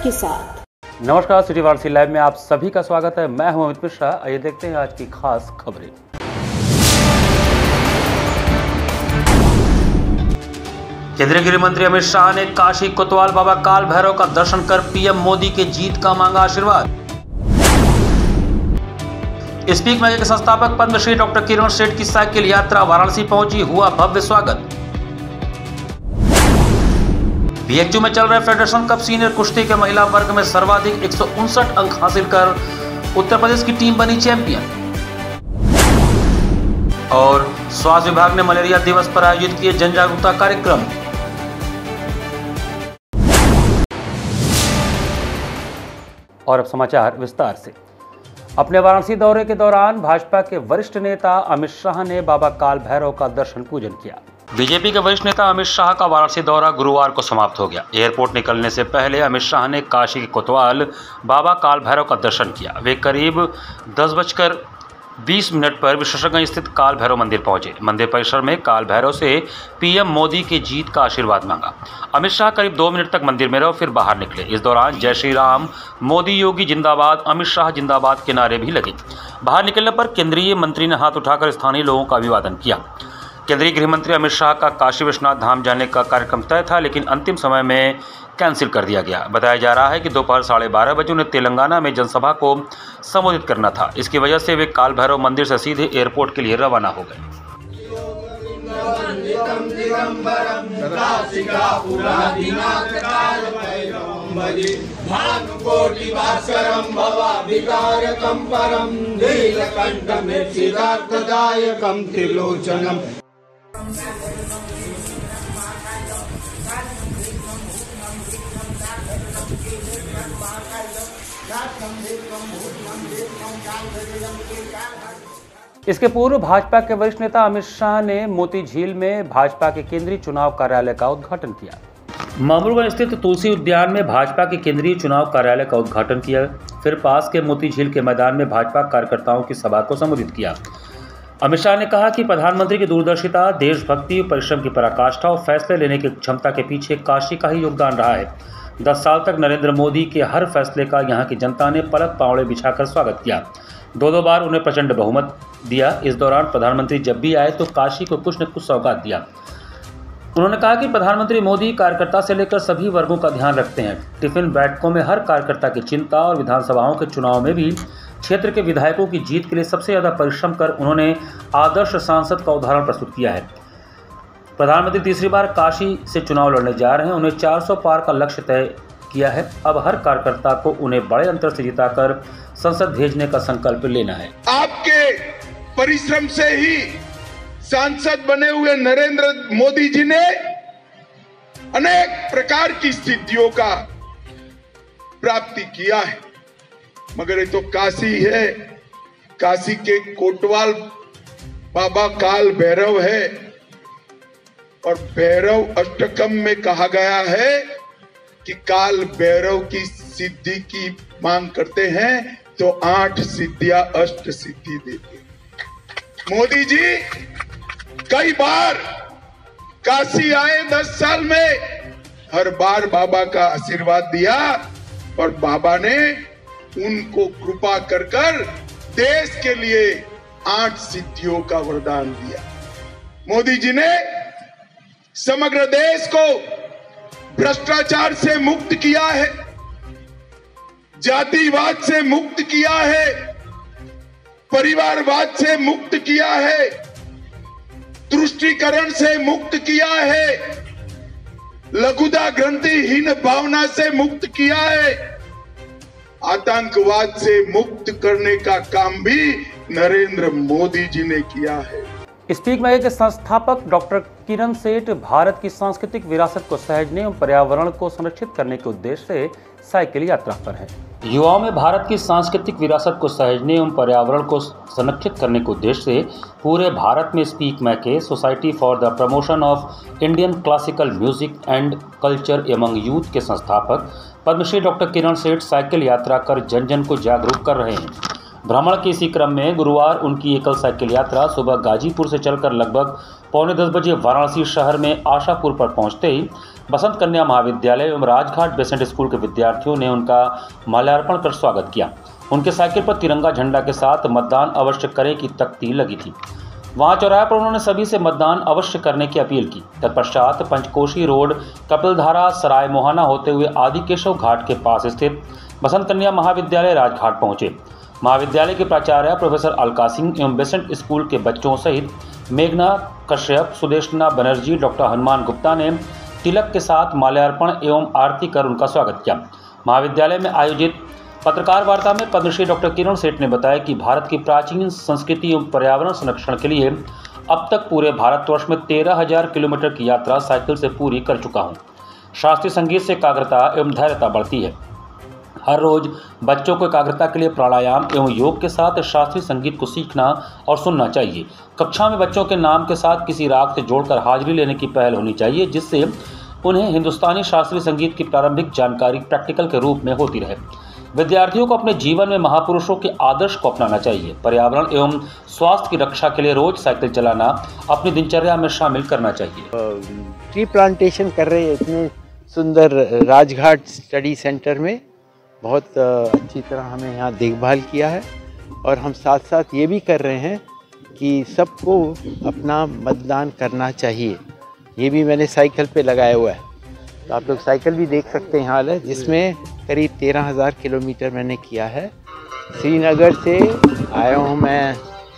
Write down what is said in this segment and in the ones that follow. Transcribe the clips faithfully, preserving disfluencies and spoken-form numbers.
के साथ। नमस्कार, सिटी वाराणसी लाइव में आप सभी का स्वागत है। मैं हूं अमित मिश्रा। आइए देखते हैं आज की खास खबरें। केंद्रीय गृह मंत्री अमित शाह ने काशी कोतवाल बाबा काल भैरव का दर्शन कर पीएम मोदी के जीत का मांगा आशीर्वाद। स्पीक मेगा के संस्थापक पद्मश्री डॉक्टर किरण सेठ की साइकिल यात्रा वाराणसी पहुंची, हुआ भव्य स्वागत। बीएचयू में चल रहे फेडरेशन कप सीनियर कुश्ती के महिला वर्ग में सर्वाधिक एक सौ उनसठ अंक हासिल कर उत्तर प्रदेश की टीम बनी चैंपियन। और स्वास्थ्य विभाग ने मलेरिया दिवस पर आयोजित किए जन जागरूकता कार्यक्रम। और अब समाचार विस्तार से। अपने वाराणसी दौरे के दौरान भाजपा के वरिष्ठ नेता अमित शाह ने बाबा काल भैरव का दर्शन पूजन किया। बीजेपी के वरिष्ठ नेता अमित शाह का वाराणसी दौरा गुरुवार को समाप्त हो गया। एयरपोर्ट निकलने से पहले अमित शाह ने काशी के कोतवाल बाबा काल भैरव का दर्शन किया। वे करीब दस बजकर बीस मिनट पर विशेषज्ञ स्थित काल भैरव मंदिर पहुंचे। मंदिर परिसर में काल भैरव से पीएम मोदी के जीत का आशीर्वाद मांगा। अमित शाह करीब दो मिनट तक मंदिर में रहे, फिर बाहर निकले। इस दौरान जय श्री राम, मोदी योगी जिंदाबाद, अमित शाह जिंदाबाद के नारे भी लगे। बाहर निकलने पर केंद्रीय मंत्री ने हाथ उठाकर स्थानीय लोगों का अभिवादन किया। केंद्रीय गृह मंत्री अमित शाह का काशी विश्वनाथ धाम जाने का कार्यक्रम तय था, लेकिन अंतिम समय में कैंसिल कर दिया गया। बताया जा रहा है कि दोपहर साढ़े बारह बजे उन्हें तेलंगाना में जनसभा को संबोधित करना था। इसकी वजह से वे काल भैरव मंदिर से सीधे एयरपोर्ट के लिए रवाना हो गए। इसके पूर्व भाजपा के वरिष्ठ नेता अमित शाह ने मोती झील में भाजपा के केंद्रीय चुनाव कार्यालय का उद्घाटन किया। मामूरगंज स्थित तुलसी उद्यान में भाजपा के केंद्रीय चुनाव कार्यालय का उद्घाटन किया। फिर पास के मोती झील के मैदान में भाजपा कार्यकर्ताओं की सभा को संबोधित किया। अमित शाह ने कहा कि प्रधानमंत्री की दूरदर्शिता, देशभक्ति, परिश्रम की पराकाष्ठा और फैसले लेने की क्षमता के पीछे काशी का ही योगदान रहा है। दस साल तक नरेंद्र मोदी के हर फैसले का यहां की जनता ने पलक पांवड़े बिछाकर स्वागत किया। दो दो बार उन्हें प्रचंड बहुमत दिया। इस दौरान प्रधानमंत्री जब भी आए तो काशी को कुछ न कुछ सौगात दिया। उन्होंने कहा कि प्रधानमंत्री मोदी कार्यकर्ता से लेकर सभी वर्गों का ध्यान रखते हैं। टिफिन बैठकों में हर कार्यकर्ता की चिंता और विधानसभाओं के चुनाव में भी क्षेत्र के विधायकों की जीत के लिए सबसे ज्यादा परिश्रम कर उन्होंने आदर्श सांसद का उदाहरण प्रस्तुत किया है। प्रधानमंत्री तीसरी बार काशी से चुनाव लड़ने जा रहे हैं। उन्हें चार सौ पार का लक्ष्य तय किया है। अब हर कार्यकर्ता को उन्हें बड़े अंतर से जिताकर संसद भेजने का संकल्प लेना है। आपके परिश्रम से ही सांसद बने हुए नरेंद्र मोदी जी ने अनेक प्रकार की सिद्धियों का प्राप्ति किया है, मगर ये तो काशी है। काशी के कोतवाल बाबा काल भैरव है और भैरव अष्टकम में कहा गया है कि काल भैरव की सिद्धि की मांग करते हैं तो आठ सिद्धियां अष्ट सिद्धि देते। मोदी जी कई बार काशी आए दस साल में, हर बार बाबा का आशीर्वाद दिया और बाबा ने उनको कृपा कर कर देश के लिए आठ सिद्धियों का वरदान दिया। मोदी जी ने समग्र देश को भ्रष्टाचार से मुक्त किया है, जातिवाद से मुक्त किया है, परिवारवाद से मुक्त किया है, तुष्टीकरण से मुक्त किया है, लघुता ग्रंथिहीन भावना से मुक्त किया है, आतंकवाद से मुक्त करने का काम भी नरेंद्र मोदी जी ने किया है। स्पीक मेगा के संस्थापक डॉक्टर किरण सेठ भारत की सांस्कृतिक विरासत को सहेजने एवं पर्यावरण को संरक्षित करने के उद्देश्य से साइकिल यात्रा पर हैं। युवाओं में भारत की सांस्कृतिक विरासत को सहेजने एवं पर्यावरण को संरक्षित करने के उद्देश्य से पूरे भारत में SPIC MACAY society for the promotion of Indian classical music and culture among youth के संस्थापक पद्मश्री डॉक्टर किरण सेठ साइकिल यात्रा कर जन जन को जागरूक कर रहे हैं। भ्रमण के इसी क्रम में गुरुवार उनकी एकल साइकिल यात्रा सुबह गाजीपुर से चलकर लगभग पौने दस बजे वाराणसी शहर में आशापुर पर पहुंचते ही बसंत कन्या महाविद्यालय एवं राजघाट बेसेंट स्कूल के विद्यार्थियों ने उनका माल्यार्पण कर स्वागत किया। उनके साइकिल पर तिरंगा झंडा के साथ मतदान अवश्य करें की तख्ती लगी थी। वहां चौराहे पर उन्होंने सभी से मतदान अवश्य करने की अपील की। तत्पश्चात पंचकोशी रोड कपिलधारा सराय मोहाना होते हुए आदि केशव घाट के पास स्थित बसंत कन्या महाविद्यालय राजघाट पहुंचे। महाविद्यालय के प्राचार्य प्रोफेसर अलका सिंह एवं बेसेंट स्कूल के बच्चों सहित मेघना कश्यप, सुदेशना बनर्जी, डॉक्टर हनुमान गुप्ता ने तिलक के साथ माल्यार्पण एवं आरती कर उनका स्वागत किया। महाविद्यालय में आयोजित पत्रकार वार्ता में पद्मश्री डॉक्टर किरण सेठ ने बताया कि भारत की प्राचीन संस्कृति एवं पर्यावरण संरक्षण के लिए अब तक पूरे भारतवर्ष में तेरह हजार किलोमीटर की यात्रा साइकिल से पूरी कर चुका हूँ। शास्त्रीय संगीत से एकाग्रता एवं धैर्यता बढ़ती है। हर रोज बच्चों को एकाग्रता के लिए प्राणायाम एवं योग के साथ शास्त्रीय संगीत को सीखना और सुनना चाहिए। कक्षा में बच्चों के नाम के साथ किसी राग से जोड़कर हाजिरी लेने की पहल होनी चाहिए, जिससे उन्हें हिंदुस्तानी शास्त्रीय संगीत की प्रारंभिक जानकारी प्रैक्टिकल के रूप में होती रहे। विद्यार्थियों को अपने जीवन में महापुरुषों के आदर्श को अपनाना चाहिए। पर्यावरण एवं स्वास्थ्य की रक्षा के लिए रोज साइकिल चलाना अपनी दिनचर्या में शामिल करना चाहिए। ट्री प्लांटेशन कर रहे हैं इतने सुंदर राजघाट स्टडी सेंटर में, बहुत अच्छी तरह हमें यहाँ देखभाल किया है। और हम साथ साथ ये भी कर रहे हैं कि सबको अपना मतदान करना चाहिए। ये भी मैंने साइकिल पे लगाया हुआ है, तो आप लोग साइकिल भी देख सकते हैं हाल है, जिसमें करीब तेरह हज़ार किलोमीटर मैंने किया है। श्रीनगर से आया हूँ मैं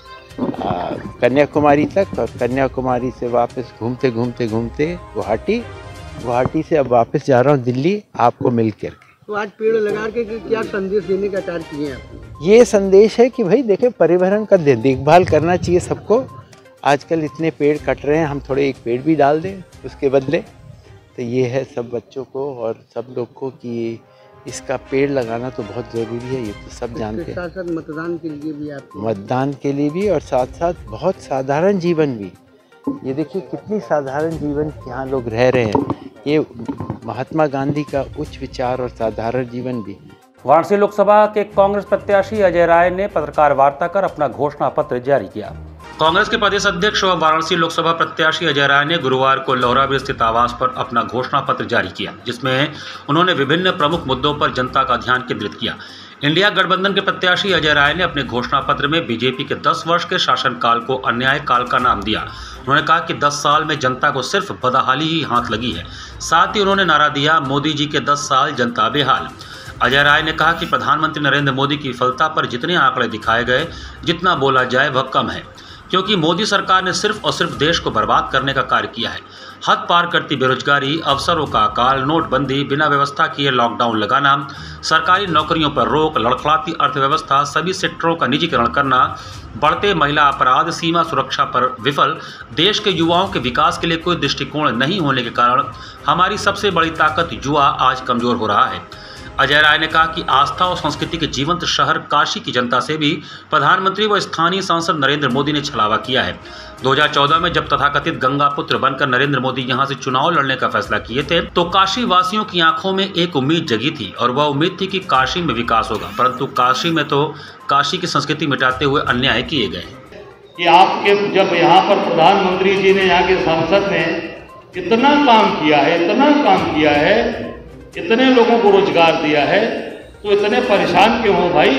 कन्याकुमारी तक, और कन्याकुमारी से वापस घूमते घूमते घूमते गुवाहाटी, गुवाहाटी से अब वापस जा रहा हूँ दिल्ली आपको मिल कर। तो आज पेड़ लगा के क्या संदेश देने का कार्य किए हैं आप? ये संदेश है कि भाई देखें, पर्यावरण का देखभाल करना चाहिए सबको। आजकल इतने पेड़ कट रहे हैं, हम थोड़े एक पेड़ भी डाल दें उसके बदले। तो ये है सब बच्चों को और सब लोग को कि इसका पेड़ लगाना तो बहुत ज़रूरी है, ये तो सब जानते हैं। साथ साथ मतदान के लिए भी आप मतदान के लिए भी, और साथ साथ बहुत साधारण जीवन भी। ये देखिए कितनी साधारण जीवन यहाँ लोग रह रहे हैं। ये महात्मा गांधी का उच्च विचार और साधारण जीवन भी। वाराणसी लोकसभा के कांग्रेस प्रत्याशी अजय राय ने पत्रकार वार्ता कर अपना घोषणा पत्र जारी किया। कांग्रेस के प्रदेश अध्यक्ष व वाराणसी लोकसभा प्रत्याशी अजय राय ने गुरुवार को लोहराबीर स्थित आवास पर अपना घोषणा पत्र जारी किया, जिसमें उन्होंने विभिन्न प्रमुख मुद्दों पर जनता का ध्यान केंद्रित किया। इंडिया गठबंधन के प्रत्याशी अजय राय ने अपने घोषणा पत्र में बीजेपी के दस वर्ष के शासनकाल को अन्याय काल का नाम दिया। उन्होंने कहा कि दस साल में जनता को सिर्फ बदहाली ही हाथ लगी है। साथ ही उन्होंने नारा दिया, मोदी जी के दस साल जनता बेहाल। अजय राय ने कहा कि प्रधानमंत्री नरेंद्र मोदी की विफलता पर जितने आंकड़े दिखाए गए, जितना बोला जाए वह कम है, क्योंकि मोदी सरकार ने सिर्फ और सिर्फ देश को बर्बाद करने का कार्य किया है। हद पार करती बेरोजगारी, अवसरों का अकाल, नोटबंदी, बिना व्यवस्था किए लॉकडाउन लगाना, सरकारी नौकरियों पर रोक, लड़खड़ाती अर्थव्यवस्था, सभी सेक्टरों का निजीकरण करना, बढ़ते महिला अपराध, सीमा सुरक्षा पर विफल, देश के युवाओं के विकास के लिए कोई दृष्टिकोण नहीं होने के कारण हमारी सबसे बड़ी ताकत युवा आज कमजोर हो रहा है। अजय राय ने कहा कि आस्था और संस्कृति के जीवंत शहर काशी की जनता से भी प्रधानमंत्री व स्थानीय सांसद नरेंद्र मोदी ने छलावा किया है। दो हज़ार चौदह में जब तथाकथित गंगा पुत्र बनकर नरेंद्र मोदी यहां से चुनाव लड़ने का फैसला किए थे, तो काशी वासियों की आंखों में एक उम्मीद जगी थी, और वह उम्मीद थी कि काशी में विकास होगा। परंतु काशी में तो काशी की संस्कृति मिटाते हुए अन्याय किए गए। कि आपके जब यहाँ पर प्रधानमंत्री जी ने, यहाँ के सांसद ने इतना काम किया है, इतना काम किया है, इतने लोगों को रोजगार दिया है, तो इतने परेशान क्यों हो भाई?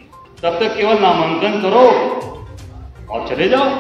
तब तक केवल नामांकन करो और चले जाओ,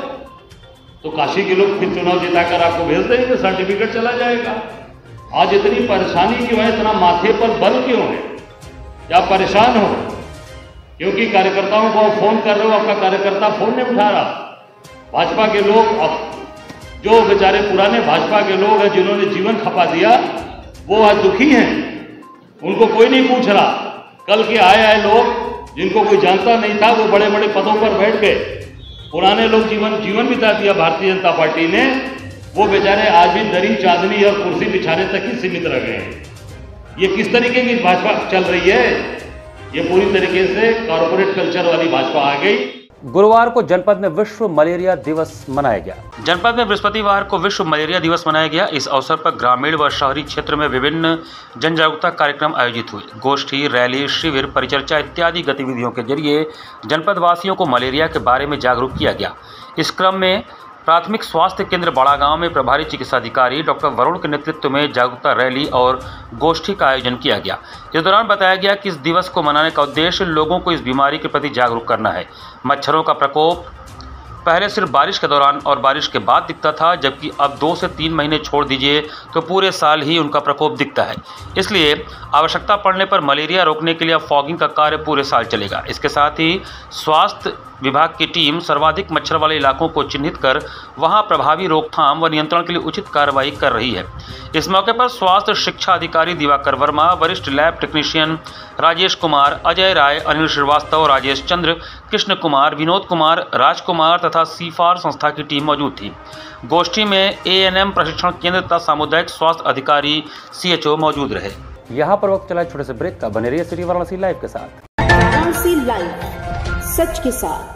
तो काशी के लोग फिर चुनाव जिताकर आपको भेज देंगे, सर्टिफिकेट चला जाएगा। आज इतनी परेशानी क्यों है? इतना माथे पर बल क्यों है? या परेशान हो क्योंकि कार्यकर्ताओं को फोन कर रहे हो, आपका कार्यकर्ता फोन नहीं उठा रहा। भाजपा के लोग, अब जो बेचारे पुराने भाजपा के लोग हैं जिन्होंने जीवन खपा दिया, वो आज दुखी हैं, उनको कोई नहीं पूछ रहा। कल के आए आए लोग जिनको कोई जानता नहीं था, वो बड़े बड़े पदों पर बैठ गए। पुराने लोग जीवन जीवन बिता दिया भारतीय जनता पार्टी ने, वो बेचारे आज भी दरी चांदनी और कुर्सी बिछाने तक ही सीमित रह गए हैं। ये किस तरीके की भाजपा चल रही है? ये पूरी तरीके से कॉर्पोरेट कल्चर वाली भाजपा आ गई। गुरुवार को जनपद में विश्व मलेरिया दिवस मनाया गया। जनपद में बृहस्पतिवार को विश्व मलेरिया दिवस मनाया गया। इस अवसर पर ग्रामीण व शहरी क्षेत्र में विभिन्न जन जागरूकता कार्यक्रम आयोजित हुए। गोष्ठी, रैली, शिविर, परिचर्चा इत्यादि गतिविधियों के जरिए जनपद वासियों को मलेरिया के बारे में जागरूक किया गया। इस क्रम में प्राथमिक स्वास्थ्य केंद्र बड़ागांव में प्रभारी चिकित्साधिकारी डॉक्टर वरुण के नेतृत्व में जागरूकता रैली और गोष्ठी का आयोजन किया गया। इस दौरान बताया गया कि इस दिवस को मनाने का उद्देश्य लोगों को इस बीमारी के प्रति जागरूक करना है। मच्छरों का प्रकोप पहले सिर्फ बारिश के दौरान और बारिश के बाद दिखता था, जबकि अब दो से तीन महीने छोड़ दीजिए तो पूरे साल ही उनका प्रकोप दिखता है। इसलिए आवश्यकता पड़ने पर मलेरिया रोकने के लिए अब फॉगिंग का कार्य पूरे साल चलेगा। इसके साथ ही स्वास्थ्य विभाग की टीम सर्वाधिक मच्छर वाले इलाकों को चिन्हित कर वहां प्रभावी रोकथाम व नियंत्रण के लिए उचित कार्रवाई कर रही है। इस मौके पर स्वास्थ्य शिक्षा अधिकारी दिवाकर वर्मा, वरिष्ठ लैब टेक्नीशियन राजेश कुमार, अजय राय, अनिल श्रीवास्तव, राजेश चंद्र, कृष्ण कुमार, विनोद कुमार, राजकुमार तथा सीफार संस्था की टीम मौजूद थी। गोष्ठी में ए एन एम प्रशिक्षण केंद्र तथा सामुदायिक स्वास्थ्य अधिकारी सी एच ओ मौजूद रहे। यहाँ पर वक्त चला छोटे से ब्रेक का। बने रहिए सिटी वाराणसी लाइव के साथ। वाराणसी लाइव, सच के साथ।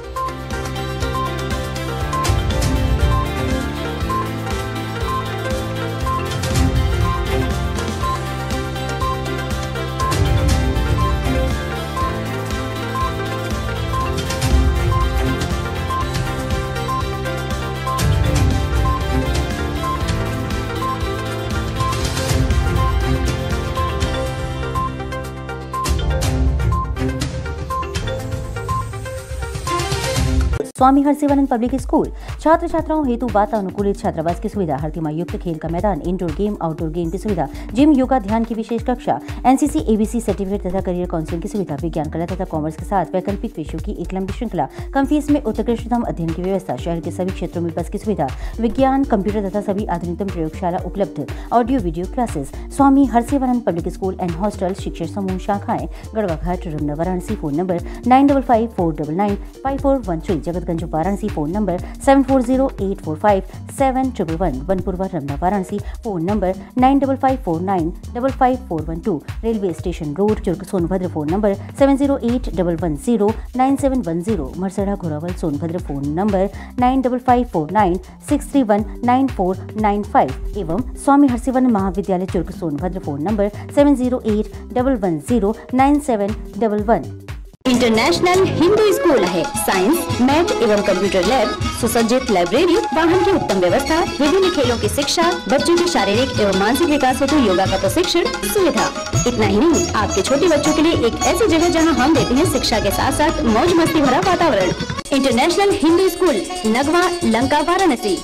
स्वामी हरसिवानंद पब्लिक स्कूल छात्र छात्राओं हेतु वातानुकूलित छात्रावास की सुविधा, हर तिमाही युक्त खेल का मैदान, इंडोर गेम, आउटडोर गेम की सुविधा, जिम, योगा, ध्यान की विशेष कक्षा, एनसीसी, एबीसी सर्टिफिकेट तथा करियर काउंसलिंग की सुविधा, विज्ञान, कला तथा कॉमर्स के साथ वैकल्पिक विषयों की एक लंबी श्रृंखला, कम फीस में उत्कृष्टतम अध्ययन की व्यवस्था, शहर के सभी क्षेत्रों में बस की सुविधा, विज्ञान, कंप्यूटर तथा सभी आधुनिकतम प्रयोगशाला उपलब्ध, audio video classes. Swami Harsivanand public school and hostel, शिक्षण समूह, शाखाएं Garhwa Ghat, Ramna, Varanasi. Phone number nine double five four double nine five four one three, Jagatganj Varanasi. Phone number seven four zero eight four five seven triple one, Vanpurwa, Ramna, Varanasi. Phone number nine double five four nine double five four one two, railway station road, Churk, Sonbhadra. Phone number seven zero eight double one zero nine seven one zero, Marsada, Ghorawal, Sonbhadra. Phone number nine double five four nine six three one nine four nine five एवं Swami Harsivanand Mahavidyalaya Churk, Sonbhadra. Phone number seven zero eight double one zero nine seven double one. International Hindu school है। Science, math एवं computer lab, सुसज्जित library, वाहन की उत्तम व्यवस्था, विभिन्न खेलों की शिक्षा, बच्चों के शारीरिक एवं मानसिक विकास हेतु योगा का प्रशिक्षण सुविधा। इतना ही नहीं, आपके छोटे बच्चों के लिए एक ऐसी जगह जहां हम देते हैं शिक्षा के साथ साथ मौज मस्ती भरा वातावरण। International Hindu school, Nagwa, Lanka, Varanasi.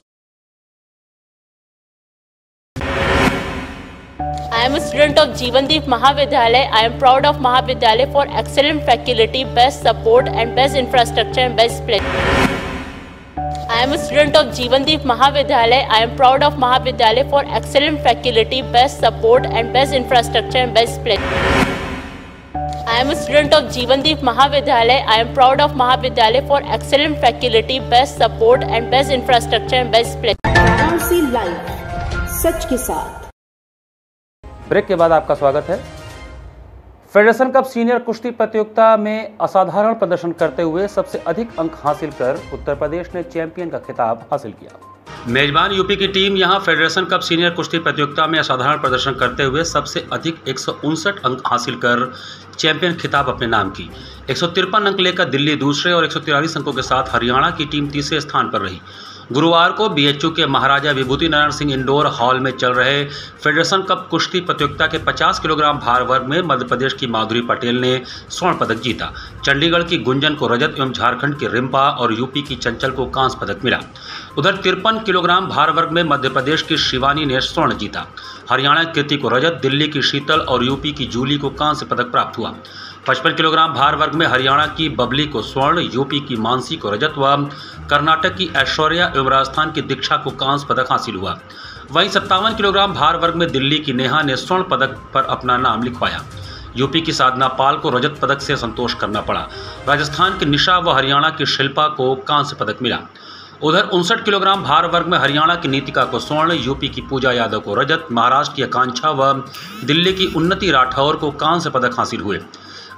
I am a student of Jeevandeep Mahavidyalaya. I am proud of Mahavidyalaya for excellent faculty, best support and best infrastructure and best place. I am a student of Jeevandeep Mahavidyalaya. I am proud of Mahavidyalaya for excellent faculty, best support and best infrastructure and best place. I am a student of Jeevandeep Mahavidyalaya. I am proud of Mahavidyalaya for excellent faculty, best support and best infrastructure and best place. Varanasi live, सच के साथ। Break के बाद आपका स्वागत है। Federation cup senior कुश्ती प्रतियोगिता में असाधारण प्रदर्शन करते हुए सबसे अधिक अंक हासिल कर उत्तर प्रदेश ने चैंपियन का खिताब हासिल किया। मेजबान यूपी की टीम यहां फेडरेशन कप सीनियर कुश्ती प्रतियोगिता में असाधारण प्रदर्शन करते हुए सबसे अधिक एक सौ उनसठ अंक हासिल कर चैंपियन खिताब अपने नाम की। एक सौ तिरपन अंक लेकर दिल्ली दूसरे और एक सौ तिरालीस अंकों के साथ हरियाणा की टीम तीसरे स्थान पर रही। गुरुवार को बीएचयू के महाराजा विभूति नारायण सिंह इंडोर हॉल में चल रहे फेडरेशन कप कुश्ती प्रतियोगिता के पचास किलोग्राम भार वर्ग में मध्य प्रदेश की माधुरी पटेल ने स्वर्ण पदक जीता। चंडीगढ़ की गुंजन को रजत एवं झारखंड की रिम्पा और यूपी की चंचल को कांस्य पदक मिला। उधर तिरपन किलोग्राम भार वर्ग में मध्य प्रदेश की शिवानी ने स्वर्ण जीता। हरियाणा की कीर्ति को रजत, दिल्ली की शीतल और यूपी की जूली को कांस्य पदक प्राप्त हुआ। पचपन किलोग्राम भार वर्ग में हरियाणा की बबली को स्वर्ण, यूपी की मानसी को रजत व कर्नाटक की ऐश्वर्या एवं राजस्थान की दीक्षा को कांस्य पदक हासिल हुआ। वहीं सत्तावन किलोग्राम भार वर्ग में दिल्ली की नेहा ने स्वर्ण पदक पर अपना नाम लिखवाया। यूपी की साधना पाल को रजत पदक से संतोष करना पड़ा। राजस्थान की निशा व हरियाणा की शिल्पा को कांस्य पदक मिला। उधर उनसठ किलोग्राम भार वर्ग में हरियाणा की नीतिका को स्वर्ण, यूपी की पूजा यादव को रजत, महाराष्ट्र की आकांक्षा व दिल्ली की उन्नति राठौर को कांस्य पदक हासिल हुए।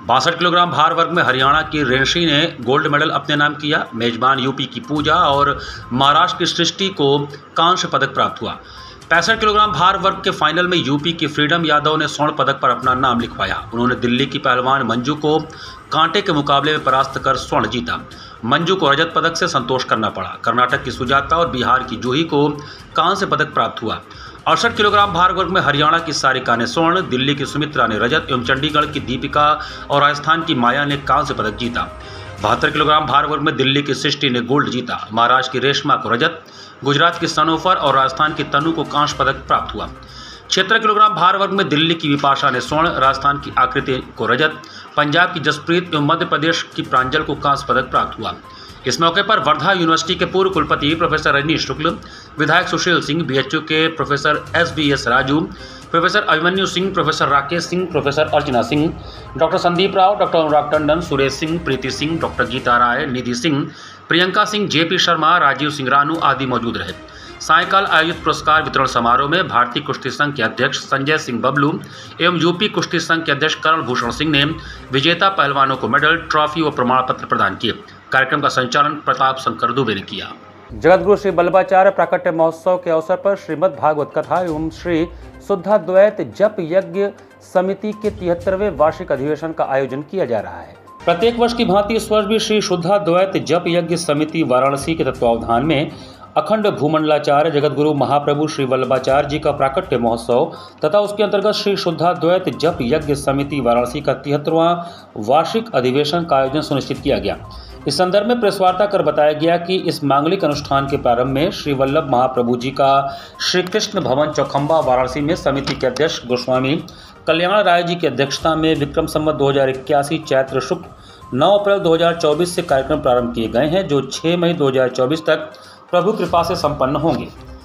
बासठ किलोग्राम भार वर्ग में हरियाणा की रेंशी ने गोल्ड मेडल अपने नाम किया। मेजबान यूपी की पूजा और महाराष्ट्र की सृष्टि को कांस्य पदक प्राप्त हुआ। पैंसठ किलोग्राम भार वर्ग के फाइनल में यूपी की फ्रीडम यादव ने स्वर्ण पदक पर अपना नाम लिखवाया। उन्होंने दिल्ली की पहलवान मंजू को कांटे के मुकाबले में परास्त कर स्वर्ण जीता। मंजू को रजत पदक से संतोष करना पड़ा। कर्नाटक की सुजाता और बिहार की जूही को कांस्य पदक प्राप्त हुआ। अड़सठ किलोग्राम भार वर्ग में हरियाणा की सारिका ने स्वर्ण, दिल्ली की सुमित्रा ने रजत एवं चंडीगढ़ की दीपिका और राजस्थान की माया ने कांस्य पदक जीता। बहत्तर किलोग्राम भार वर्ग में दिल्ली की सृष्टि ने गोल्ड जीता। महाराष्ट्र की रेशमा को रजत, गुजरात की सनोफर और राजस्थान की तनु को कांस्य पदक प्राप्त हुआ। छिहत्तर किलोग्राम भार वर्ग में दिल्ली की विपाशा ने स्वर्ण, राजस्थान की आकृति को रजत, पंजाब की जसप्रीत एवं मध्य प्रदेश की प्रांजल को कांस्य पदक प्राप्त हुआ। इस मौके पर वर्धा यूनिवर्सिटी के पूर्व कुलपति प्रोफेसर रजनीश शुक्ल, विधायक सुशील सिंह, बीएचयू के professor S B S Raju, professor Abhimanyu Singh, professor Rakesh Singh, professor Archana Singh, doctor Sandeep Rao, doctor Anurag Tandon, Suresh Singh, Preeti Singh, doctor Geeta Rai, Nidhi Singh, Priyanka Singh, JP Sharma, Rajeev Singh Ranu आदि मौजूद रहे। सायकाल आयोजित पुरस्कार वितरण समारोह में भारतीय कुश्ती संघ के अध्यक्ष संजय सिंह बबलू एवं यूपी कुश्ती संघ के अध्यक्ष करण भूषण सिंह ने विजेता पहलवानों को मेडल, ट्रॉफी व प्रमाण पत्र प्रदान किए। कार्यक्रम का संचालन प्रताप शंकर दुबे ने किया। जगतगुरु श्री वल्लभाचार्य प्राकट्य महोत्सव के अवसर पर श्रीमद् भागवत कथा एवं श्री शुद्धाद्वैत जप यज्ञ समिति के तिहत्तरवें वार्षिक अधिवेशन का आयोजन किया जा रहा है। प्रत्येक वर्ष की भांति इस वर्ष भी श्री शुद्धाद्वैत जप यज्ञ समिति वाराणसी के तत्वावधान में अखंड भूमंडलाचार्य जगतगुरु महाप्रभु श्री वल्लभाचार्य जी का प्राकट्य महोत्सव तथा उसके अंतर्गत श्री शुद्धाद्वैत जप यज्ञ समिति वाराणसी का तिहत्तरवां वार्षिक अधिवेशन का आयोजन सुनिश्चित किया गया। इस संदर्भ में प्रेस वार्ता कर बताया गया कि इस मांगलिक अनुष्ठान के प्रारंभ में श्री वल्लभ महाप्रभु जी का श्री कृष्ण भवन चौखंबा वाराणसी में समिति के अध्यक्ष गोस्वामी कल्याण राय जी की अध्यक्षता में विक्रम संवत दो हजार इक्यासी चैत्र शुक्ल नौ अप्रैल दो हजार चौबीस से कार्यक्रम प्रारंभ किए गए हैं, जो छह मई दो हजार चौबीस तक प्रभु कृपा से संपन्न होंगे।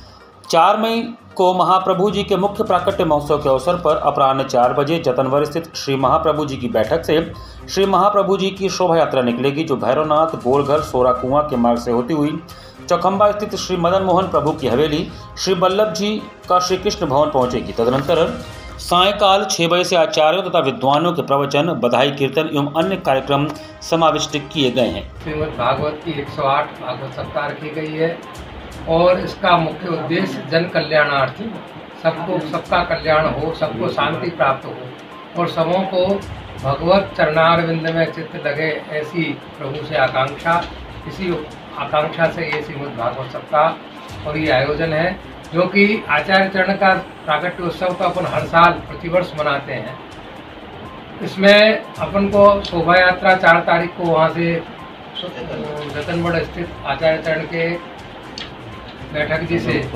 चार मई को महाप्रभु जी के मुख्य प्राकट्य महोत्सव के अवसर पर अपराह्न चार बजे जतनवर स्थित श्री महाप्रभु जी की बैठक से श्री महाप्रभु जी की शोभा यात्रा निकलेगी, जो भैरवनाथ, गोलघर, सोरा कुआं के मार्ग से होती हुई चौखंबा स्थित श्री मदन मोहन प्रभु की हवेली श्री वल्लभ जी का श्री कृष्ण भवन पहुंचेगी। तदनंतर सायकाल छह बजे से आचार्यों तथा विद्वानों के प्रवचन, बधाई कीर्तन एवं अन्य कार्यक्रम समाविष्ट किए गए हैं। श्रीमद् भागवत की एक सौ आठ भागवत सप्ताह रखी गई है और इसका मुख्य उद्देश्य जन कल्याणार्थी, सबको सबका कल्याण हो, सबको शांति प्राप्त हो और सबों को भगवत चरणारविंद में चित्त लगे, ऐसी प्रभु से आकांक्षा, इसी आकांक्षा से ये श्रीमद् भागवत सप्ताह और ये आयोजन है, जो कि आचार्य चरण का प्राकट्य उत्सव तो अपन हर साल प्रतिवर्ष मनाते हैं। इसमें अपन को शोभा यात्रा चार तारीख को वहाँ से जतनगढ़ स्थित आचार्य चरण के बैठक जी से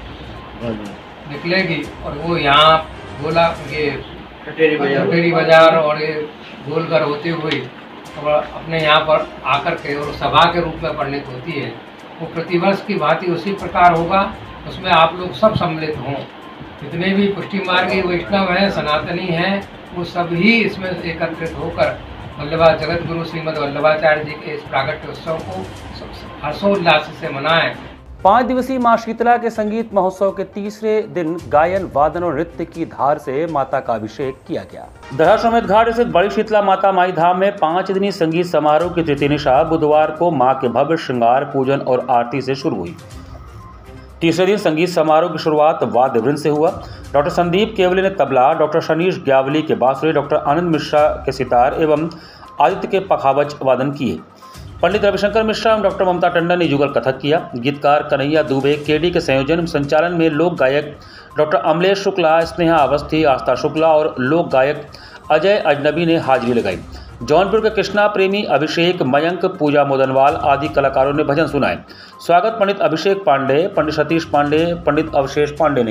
निकलेगी और वो यहाँ गोला ये कटेरी बाजार और ये गोलघर होते हुए और अपने यहाँ पर आकर के और सभा के रूप में परिणित होती है। वो प्रतिवर्ष की भांति उसी प्रकार होगा, उसमें आप लोग सब सम्मिलित हों। जितने भी पुष्टि मार्गी वैष्णव हैं, सनातनी हैं, वो सभी इसमें एकत्रित होकर वल्लभा जगत गुरु श्रीमद् वल्लभाचार्य जी के इस प्राकट्य उत्सव को हर्षोल्लास से मनाएं। पाँच दिवसीय मां शीतला के संगीत महोत्सव के तीसरे दिन गायन, वादन और नृत्य की धार से माता का अभिषेक किया गया। दशाश्वमेध घाट स्थित बड़ी शीतला माता माई धाम में पाँच दिनी संगीत समारोह की तृतीय निशा बुधवार को मां के भव्य श्रृंगार, पूजन और आरती से शुरू हुई। तीसरे दिन संगीत समारोह की शुरुआत वाद्य वृंद से हुआ। डॉक्टर संदीप केवले ने तबला, डॉक्टर शनीश ग्यावली के बांसुरी, डॉक्टर आनंद मिश्रा के सितार एवं आदित्य के पखावज वादन किए। पंडित रविशंकर मिश्रा एवं डॉक्टर ममता टंडन ने युगल कथक किया। गीतकार कन्हैया दुबे, केडी के संयोजन एवं संचालन में लोक गायक डॉक्टर अमलेश शुक्ला, स्नेहा अवस्थी, आस्था शुक्ला और लोक गायक अजय अजनबी ने हाजिरी लगाई। जौनपुर के कृष्णा प्रेमी अभिषेक, मयंक, पूजा मोदनवाल आदि कलाकारों ने भजन सुनाए। स्वागत पंडित अभिषेक पांडे, पंडित सतीश पांडे, पंडित अवशेष पांडे ने।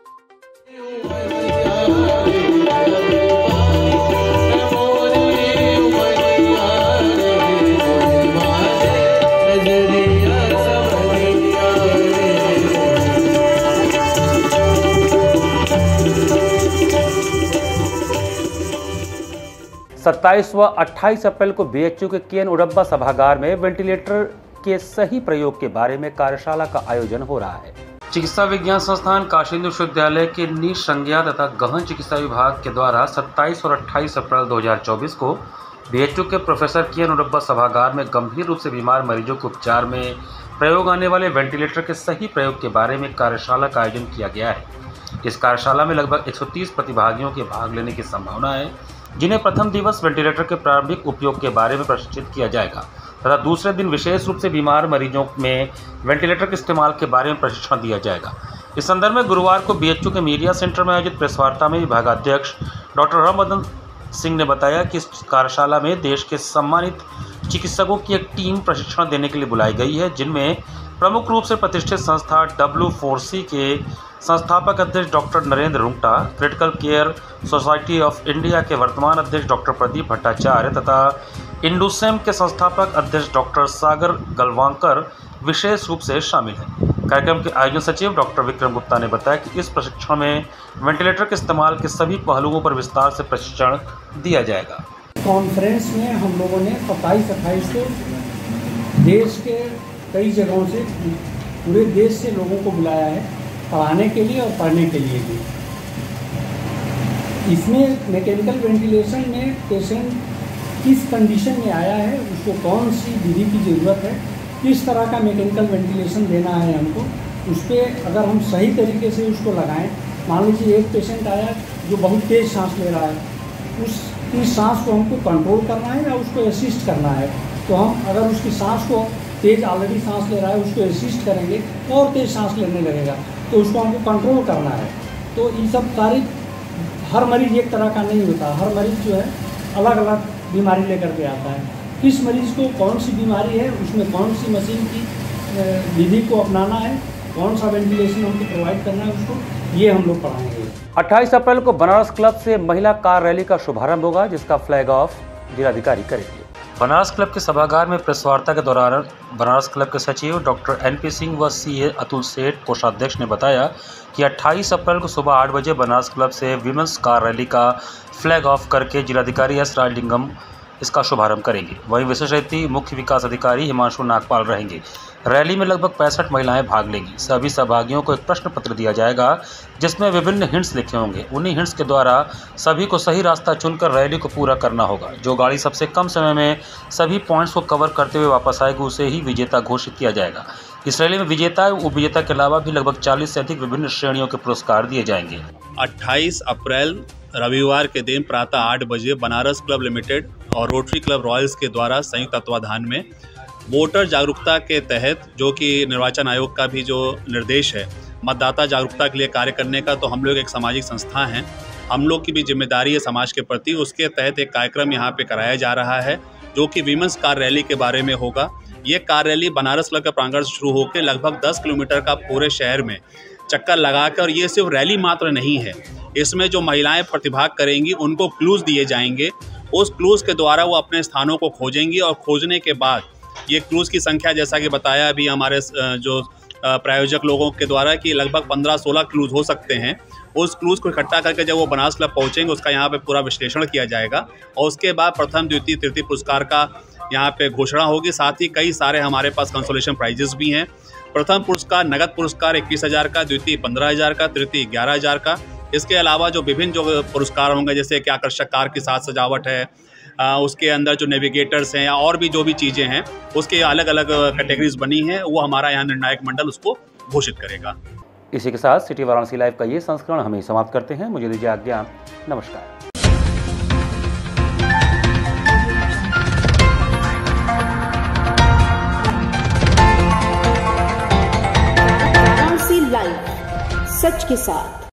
Hare सत्ताईस व अट्ठाईस अप्रैल को बीएचयू के के एन उडब्बा सभागार में वेंटिलेटर के सही प्रयोग के बारे में कार्यशाला का आयोजन हो रहा है। चिकित्सा विज्ञान संस्थान काशी हिंदू विश्वविद्यालय के निसंज्ञा तथा गहन चिकित्सा विभाग के द्वारा सत्ताईस और अट्ठाईस अप्रैल दो हज़ार चौबीस को बीएचयू के प्रोफेसर के एन उडब्बा सभागार में गंभीर रूप से बीमार मरीजों के उपचार में प्रयोग आने वाले वेंटिलेटर के सही प्रयोग के बारे में कार्यशाला का आयोजन किया गया है। इस कार्यशाला में लगभग एक सौ तीस प्रतिभागियों के भाग लेने की संभावना है, जिन्हें प्रथम दिवस वेंटिलेटर के प्रारंभिक उपयोग के बारे में प्रशिक्षित किया जाएगा तथा दूसरे दिन विशेष रूप से बीमार मरीजों में वेंटिलेटर के इस्तेमाल के बारे में प्रशिक्षण दिया जाएगा। इस संदर्भ में गुरुवार को बीएचयू के मीडिया सेंटर में आयोजित प्रेस वार्ता में विभागाध्यक्ष डॉक्टर राममदन सिंह ने बताया कि इस कार्यशाला में देश के सम्मानित चिकित्सकों की एक टीम प्रशिक्षण देने के लिए बुलाई गई है, जिनमें प्रमुख रूप से प्रतिष्ठित संस्था डब्ल्यू फोर सी के संस्थापक अध्यक्ष doctor Narendra Rungta, critical care society of India के वर्तमान अध्यक्ष डॉक्टर प्रदीप भट्टाचार्य तथा इंडुसेम के संस्थापक अध्यक्ष डॉक्टर सागर गलवांकर विशेष रूप से शामिल हैं। कार्यक्रम के आयोजन सचिव डॉक्टर विक्रम गुप्ता ने बताया कि इस प्रशिक्षण में वेंटिलेटर के इस्तेमाल के सभी पहलुओं पर विस्तार से प्रशिक्षण दिया जाएगा। कॉन्फ्रेंस में हम लोगों ने सत्ताईस अट्ठाईस को देश के कई जगहों से, पूरे देश से लोगों को बुलाया है पढ़ाने के लिए और पढ़ने के लिए भी। इसमें मैकेनिकल वेंटिलेशन में पेशेंट किस कंडीशन में आया है, उसको कौन सी विधि की ज़रूरत है, किस तरह का मैकेनिकल वेंटिलेशन देना है हमको, उस पर अगर हम सही तरीके से उसको लगाएं। मान लीजिए एक पेशेंट आया जो बहुत तेज़ सांस ले रहा है, उसकी सांस को हमको कंट्रोल करना है या उसको असिस्ट करना है। तो हम अगर उसकी सांस को तेज़ ऑलरेडी सांस ले रहा है उसको असिस्ट करेंगे और तेज़ सांस लेने लगेगा, तो उसको हमको कंट्रोल करना है। तो ये सब सारी, हर मरीज़ एक तरह का नहीं होता, हर मरीज़ जो है अलग अलग बीमारी लेकर के आता है। किस मरीज़ को कौन सी बीमारी है, उसमें कौन सी मशीन की विधि को अपनाना है, कौन सा वेंटिलेशन हमको प्रोवाइड करना है, उसको ये हम लोग पढ़ाएंगे। अट्ठाईस अप्रैल को बनारस क्लब से महिला कार रैली का शुभारंभ होगा, जिसका फ्लैग ऑफ जिलाधिकारी करेंगे। बनारस क्लब के सभागार में प्रेस वार्ता के दौरान बनारस क्लब के सचिव डॉक्टर एन पी सिंह व सीए अतुल सेठ कोषाध्यक्ष ने बताया कि अट्ठाईस अप्रैल को सुबह आठ बजे बनारस क्लब से विमेंस कार रैली का फ्लैग ऑफ करके जिलाधिकारी एस राजलिंगम इसका शुभारंभ करेंगे। वहीं विशेष अतिथि मुख्य विकास अधिकारी हिमांशु नागपाल रहेंगे। रैली में लगभग पैंसठ महिलाएं भाग लेंगी। सभी सहभागियों को एक प्रश्न पत्र दिया जाएगा, जिसमें विभिन्न हिंट्स लिखे होंगे। उन्हीं हिंट्स के द्वारा सभी को सही रास्ता चुनकर रैली को पूरा करना होगा। जो गाड़ी सबसे कम समय में सभी पॉइंट्स को कवर करते हुए वापस आएगी, उसे ही विजेता घोषित किया जाएगा। इस रैली में विजेता व उपविजेता के अलावा भी लगभग चालीस से अधिक विभिन्न श्रेणियों के पुरस्कार दिए जाएंगे। अट्ठाईस अप्रैल रविवार के दिन प्रातः आठ बजे बनारस क्लब लिमिटेड और रोटरी क्लब रॉयल्स के द्वारा संयुक्त तत्वाधान में वोटर जागरूकता के तहत, जो कि निर्वाचन आयोग का भी जो निर्देश है मतदाता जागरूकता के लिए कार्य करने का, तो हम लोग एक सामाजिक संस्था हैं, हम लोग की भी जिम्मेदारी है समाज के प्रति। उसके तहत एक कार्यक्रम यहाँ पे कराया जा रहा है, जो कि विमेंस कार रैली के बारे में होगा। ये कार रैली बनारस क्लब के प्रांगण से शुरू होकर लगभग दस किलोमीटर का पूरे शहर में चक्कर लगा कर, और ये सिर्फ रैली मात्र नहीं है, इसमें जो महिलाएं प्रतिभाग करेंगी उनको क्लूज दिए जाएंगे। उस क्लूज के द्वारा वो अपने स्थानों को खोजेंगी और खोजने के बाद ये क्लूज की संख्या, जैसा कि बताया अभी हमारे जो प्रायोजक लोगों के द्वारा, कि लगभग पंद्रह सोलह क्लूज हो सकते हैं। उस क्लूज को इकट्ठा करके जब वो बनारस क्लब पहुँचेंगे, उसका यहाँ पे पूरा विश्लेषण किया जाएगा और उसके बाद प्रथम द्वितीय तृतीय पुरस्कार का यहाँ पे घोषणा होगी। साथ ही कई सारे हमारे पास कंसोलेशन प्राइजेस भी हैं। प्रथम पुरस्कार नगद पुरस्कार इक्कीस हज़ार का, द्वितीय पंद्रह हज़ार का, तृतीय ग्यारह हज़ार का। इसके अलावा जो विभिन्न जो पुरस्कार होंगे, जैसे कि आकर्षक कार की साज सजावट है, आ, उसके अंदर जो नेविगेटर्स हैं या और भी जो भी चीज़ें हैं, उसके अलग अलग कैटेगरीज बनी हैं, वो हमारा यहाँ निर्णायक मंडल उसको घोषित करेगा। इसी के साथ सिटी वाराणसी लाइव का ये संस्करण हमें समाप्त करते हैं। मुझे दीजिए आज्ञा। नमस्कार। लाइव, सच के साथ।